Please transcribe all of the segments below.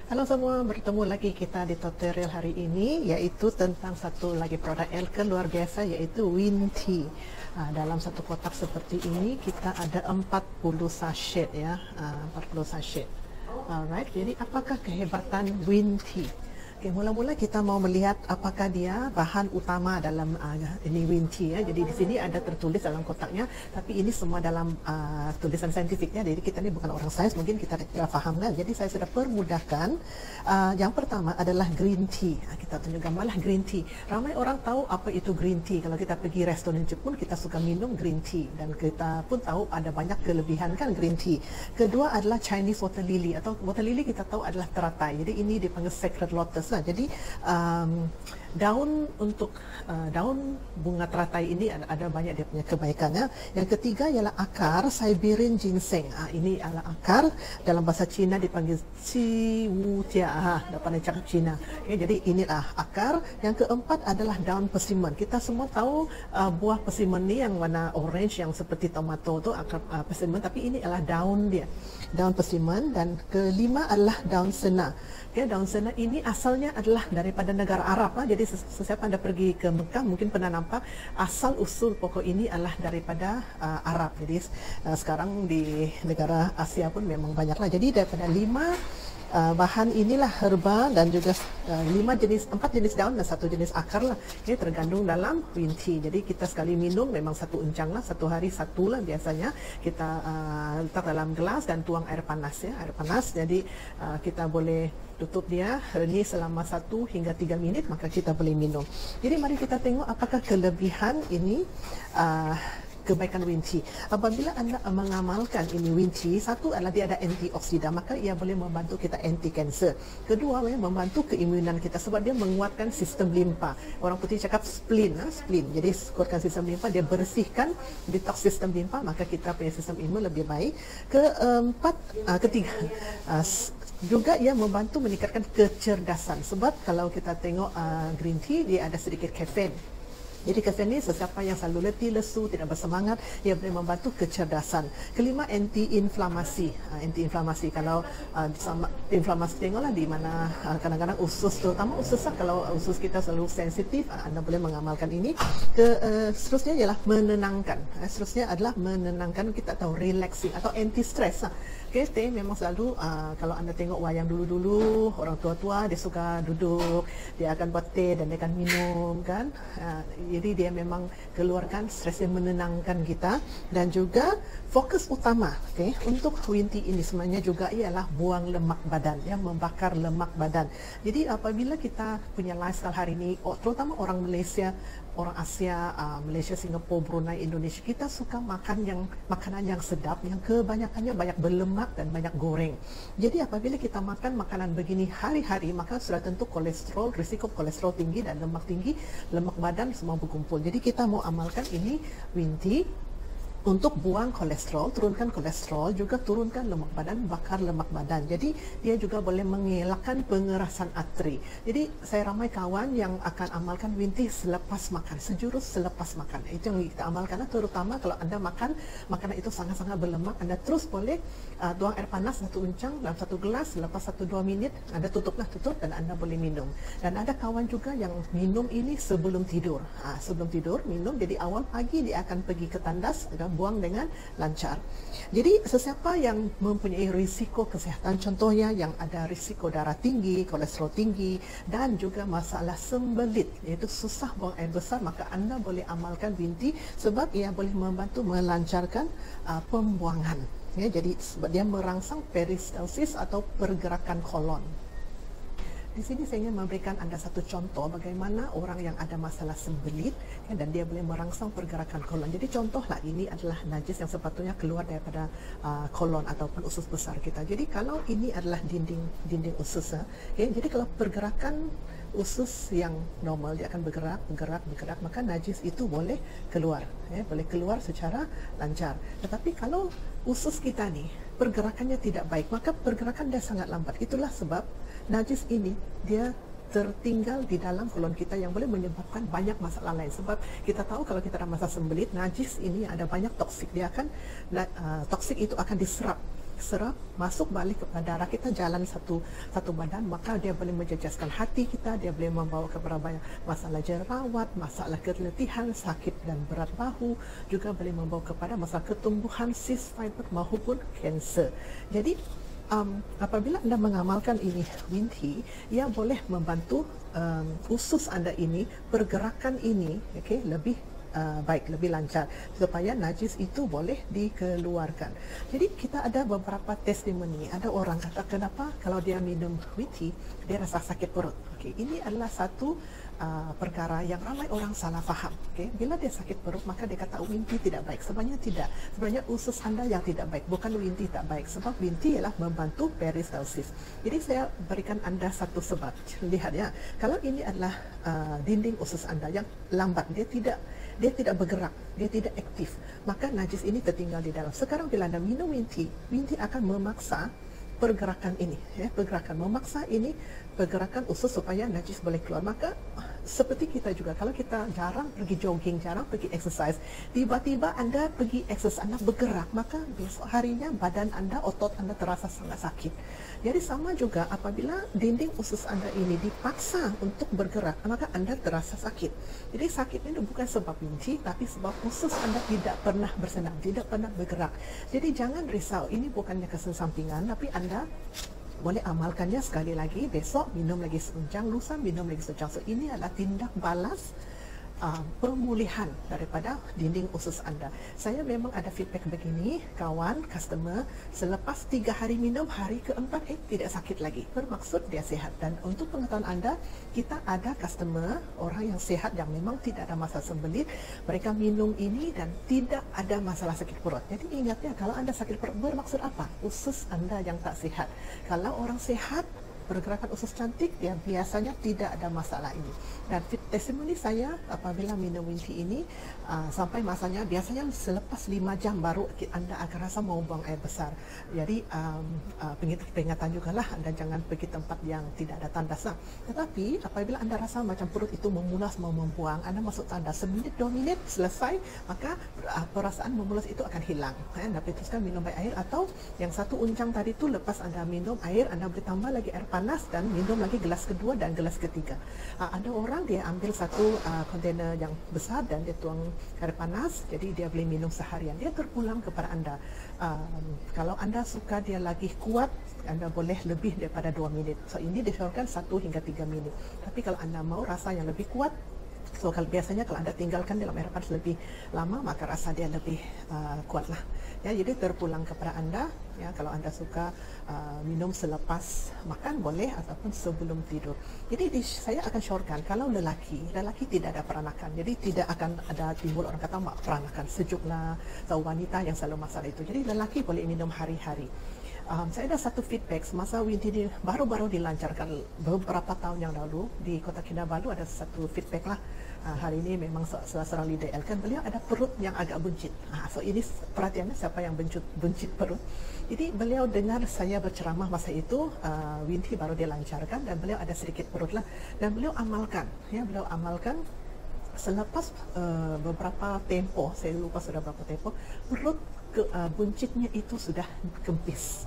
Halo semua, bertemu lagi kita di tutorial hari ini, yaitu tentang satu lagi produk Elke luar biasa, yaitu Winty. Dalam satu kotak seperti ini kita ada 40 sachet ya, 40 sachet. Alright, jadi apakah kehebatan Winty? Okay, mula-mula kita mau melihat apakah dia bahan utama dalam ini Winty ya. Jadi di sini ada tertulis dalam kotaknya, tapi ini semua dalam tulisan saintifiknya. Jadi kita ini bukan orang sains, mungkin kita tidak faham kan. Jadi saya sudah permudahkan. Yang pertama adalah green tea. Kita tunjuk gambarlah green tea. Ramai orang tahu apa itu green tea. Kalau kita pergi restoran Jepun, kita suka minum green tea, dan kita pun tahu ada banyak kelebihan kan green tea. Kedua adalah Chinese water lily, atau water lily kita tahu adalah teratai. Jadi ini dipanggil sacred lotus. Jadi daun untuk daun bunga teratai ini ada banyak dia punya kebaikannya. Yang ketiga ialah akar Siberian ginseng. Ini adalah akar, dalam bahasa Cina dipanggil Ci Wu Jia. Dapat cakap Cina. Okay, jadi inilah akar. Yang keempat adalah daun persimmon. Kita semua tahu buah persimmon ni yang warna orange yang seperti tomato tu akar persimmon, tapi ini adalah daun dia, daun persimmon. Dan kelima adalah daun sena. Okay, daun sena ini asalnya adalah daripada negara Arab. Jadi sesiapa anda pergi ke Mekah mungkin pernah nampak asal usul pokok ini adalah daripada Arab. Jadi sekarang di negara Asia pun memang banyaklah. Jadi daripada 5 bahan inilah herba, dan juga 4 jenis daun dan 1 jenis akar lah. Ini tergandung dalam Winty. Jadi kita sekali minum memang 1 encang lah, 1 hari 1 lah biasanya. Kita letak dalam gelas dan tuang air panas ya, air panas. Jadi kita boleh tutup dia, ini selama 1 hingga 3 minit, maka kita boleh minum. Jadi mari kita tengok apakah kelebihan ini, kebaikan Winty. Apabila anda mengamalkan ini Winty, satu adalah dia ada antioksida, maka ia boleh membantu kita anti kanser. Kedua, membantu keimunan kita sebab dia menguatkan sistem limpa. Orang putih cakap spleen, spleen. Jadi kuatkan sistem limpa, dia bersihkan, detox sistem limpa, maka kita punya sistem imun lebih baik. Ketiga, juga ia membantu meningkatkan kecerdasan, sebab kalau kita tengok green tea, dia ada sedikit kafein. Jadi kafein ni sesiapa yang selalu letih, lesu, tidak bersemangat, ia boleh membantu kecerdasan. Kelima, anti-inflamasi. Anti-inflamasi, kalau inflamasi, tengoklah di mana kadang-kadang usus, terutama usus, kalau usus kita selalu sensitif, anda boleh mengamalkan ini. Seterusnya ialah menenangkan. Seterusnya adalah menenangkan, kita tahu relaxing atau anti-stress. Okay, teh memang selalu kalau anda tengok wayang dulu-dulu, orang tua-tua dia suka duduk, dia akan buat teh dan dia akan minum kan. Jadi dia memang keluarkan stres, yang menenangkan kita. Dan juga fokus utama untuk Winty ini sebenarnya juga ialah buang lemak badan, membakar lemak badan. Jadi apabila kita punya lifestyle hari ini, terutama orang Malaysia, orang Asia, Malaysia, Singapura, Brunei, Indonesia, kita suka makan makanan yang sedap, yang kebanyakannya banyak berlemak dan banyak goreng. Jadi apabila kita makan makanan begini hari-hari, maka sudah tentu kolesterol, risiko kolesterol tinggi dan lemak tinggi, lemak badan semua berkumpul. Jadi kita mau amalkan ini Winty untuk buang kolesterol, turunkan kolesterol, juga turunkan lemak badan, bakar lemak badan. Jadi dia juga boleh mengelakkan pengerasan arteri. Jadi saya ramai kawan yang akan amalkan Winty selepas makan, sejurus selepas makan. Itu yang kita amalkan, terutama kalau anda makan makanan itu sangat-sangat berlemak, anda terus boleh tuang air panas 1 encang dalam 1 gelas, lepas 1-2 minit anda tutup dan anda boleh minum. Dan ada kawan juga yang minum ini sebelum tidur. Sebelum tidur minum, jadi awal pagi dia akan pergi ke tandas, buang dengan lancar. Jadi sesiapa yang mempunyai risiko kesihatan, contohnya yang ada risiko darah tinggi, kolesterol tinggi, dan juga masalah sembelit, iaitu susah buang air besar, maka anda boleh amalkan Winty sebab ia boleh membantu melancarkan pembuangan. Jadi sebab dia merangsang peristalsis atau pergerakan kolon. Di sini saya ingin memberikan anda satu contoh bagaimana orang yang ada masalah sembelit dan dia boleh merangsang pergerakan kolon. Jadi contohlah, ini adalah najis yang sepatutnya keluar daripada kolon ataupun usus besar kita. Jadi kalau ini adalah dinding usus, jadi kalau pergerakan usus yang normal, dia akan bergerak, maka najis itu boleh keluar, boleh keluar secara lancar. Tetapi kalau usus kita ni pergerakannya tidak baik, maka pergerakan dia sangat lambat. Itulah sebab najis ini dia tertinggal di dalam kolon kita yang boleh menyebabkan banyak masalah lain. Sebab kita tahu kalau kita ada masalah sembelit, najis ini ada banyak toksik, dia akan toksik itu akan diserap serap masuk balik kepada darah kita, jalan satu badan, maka dia boleh menjejaskan hati kita, dia boleh membawa kepada banyak masalah jerawat, masalah keletihan, sakit dan berat bahu, juga boleh membawa kepada masalah ketumbuhan, cyst fiber maupun kanser. Jadi apabila anda mengamalkan ini Win Tea, ia boleh membantu usus anda ini, pergerakan ini lebih baik, lebih lancar, supaya najis itu boleh dikeluarkan. Jadi kita ada beberapa testimoni. Ada orang kata, kenapa kalau dia minum Win Tea dia rasa sakit perut. Ini adalah satu perkara yang ramai orang salah faham. Bila dia sakit perut, maka dia kata Win Tea tidak baik. Sebenarnya tidak. Sebenarnya usus anda yang tidak baik, bukan Win Tea tak baik. Sebab Win Tea ialah membantu peristalsis. Jadi saya berikan anda satu sebab. Lihat ya, kalau ini adalah dinding usus anda yang lambat, dia tidak bergerak, dia tidak aktif, maka najis ini tertinggal di dalam. Sekarang bila anda minum Win Tea akan memaksa pergerakan ini, memaksa ini pergerakan usus supaya najis boleh keluar. Maka seperti kita juga, kalau kita jarang pergi jogging, jarang pergi exercise, tiba-tiba anda pergi exercise, anda bergerak, maka besok harinya badan anda, otot anda terasa sangat sakit. Jadi sama juga apabila dinding usus anda ini dipaksa untuk bergerak, maka anda terasa sakit. Jadi sakit ini bukan sebab Win Tea, tapi sebab usus anda tidak pernah bersenam, tidak pernah bergerak. Jadi jangan risau, ini bukannya kesensampingan, tapi anda boleh amalkannya sekali lagi, besok minum lagi seuncang, lusa minum lagi seuncang. So ini adalah tindak balas pemulihan daripada dinding usus anda. Saya memang ada feedback begini, kawan, customer, selepas 3 hari minum, hari keempat tidak sakit lagi. Bermaksud dia sehat. Dan untuk pengetahuan anda, kita ada customer, orang yang sehat, yang memang tidak ada masalah sembelit, mereka minum ini dan tidak ada masalah sakit perut. Jadi ingatnya, kalau anda sakit perut, bermaksud apa? Usus anda yang tak sehat. Kalau orang sehat, pergerakan usus cantik, dia biasanya tidak ada masalah ini. Dan testimoni saya apabila minum Win Tea ini sampai masanya biasanya selepas 5 jam baru anda akan rasa mau buang air besar. Jadi peringatan juga lah, anda jangan pergi tempat yang tidak ada tandas. Tetapi apabila anda rasa macam perut itu memulas mau membuang, anda masuk tandas, 1 minit 2 minit selesai, maka perasaan memulas itu akan hilang. Anda putuskan minum air, atau yang satu uncang tadi itu lepas anda minum air, anda boleh tambah lagi air panas dan minum lagi gelas kedua dan gelas ketiga. Ada orang dia ambil satu kontainer yang besar dan dia tuang air panas, jadi dia boleh minum seharian. Dia terpulang kepada anda. Kalau anda suka dia lagi kuat, anda boleh lebih daripada 2 minit. So ini disyaratkan 1 hingga 3 minit. Tapi kalau anda mau rasa yang lebih kuat, so biasanya kalau anda tinggalkan dalam air panas lebih lama, maka rasa dia lebih kuat lah. Ya, jadi terpulang kepada anda. Ya, kalau anda suka minum selepas makan boleh, ataupun sebelum tidur. Jadi saya akan syorkan, kalau lelaki tidak ada peranakan, jadi tidak akan ada timbul orang kata peranakan sejuk lah, atau wanita yang selalu masalah itu. Jadi lelaki boleh minum hari-hari. Saya ada satu feedback semasa Win Tea ini baru-baru dilancarkan beberapa tahun yang lalu di Kota Kinabalu. Ada satu feedback lah. Hari ini memang salah seorang leader Elkan, beliau ada perut yang agak buncit. So ini perhatiannya siapa yang buncit perut. Jadi beliau dengar saya berceramah masa itu, Win Tea baru dilancarkan dan beliau ada sedikit perut lah, dan beliau amalkan. Ya, beliau amalkan selepas beberapa tempoh, saya lupa sudah berapa tempoh, perut buncitnya itu sudah kempis,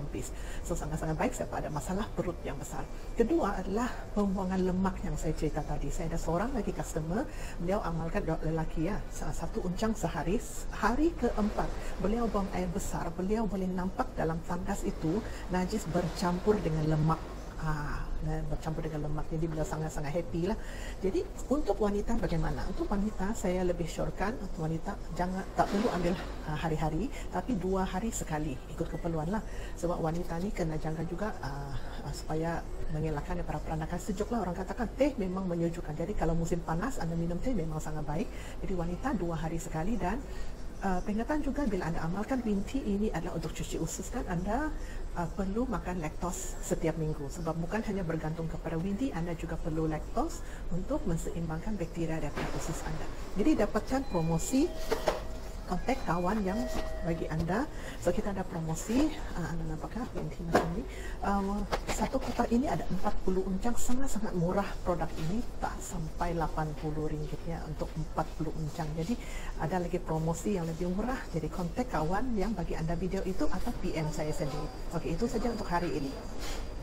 So sangat-sangat baik, siapa ada masalah perut yang besar. Kedua adalah pembuangan lemak yang saya cerita tadi. Saya ada seorang lagi customer, beliau amalkan, lelaki ya, 1 uncang sehari. Hari keempat beliau buang air besar, beliau boleh nampak dalam tandas itu najis bercampur dengan lemak. Bercampur dengan lemak, jadi beliau sangat-sangat happy lah. Jadi untuk wanita bagaimana? Untuk wanita saya lebih syorkan, untuk wanita tak perlu ambil hari-hari, tapi 2 hari sekali, ikut keperluan lah. Sebab wanita ni kena jaga juga supaya mengelakkan para peranakan sejuk lah. Orang katakan teh memang menyejukkan, jadi kalau musim panas anda minum teh memang sangat baik. Jadi wanita 2 hari sekali. Dan peringatan juga, bila anda amalkan Win Tea ini adalah untuk cuci usus, kan anda perlu makan laktos setiap minggu. Sebab bukan hanya bergantung kepada Win Tea, anda juga perlu laktos untuk menseimbangkan bakteria daripada usus anda. Jadi dapatkan promosi kontak kawan yang bagi Anda. So kita ada promosi, Anda nampakkan Winty macam ini. Satu kotak ini ada 40 uncang, sangat-sangat murah produk ini, tak sampai RM80 ya untuk 40 uncang. Jadi ada lagi promosi yang lebih murah. Jadi kontak kawan yang bagi Anda video itu atau PM saya sendiri. Okey, itu saja untuk hari ini.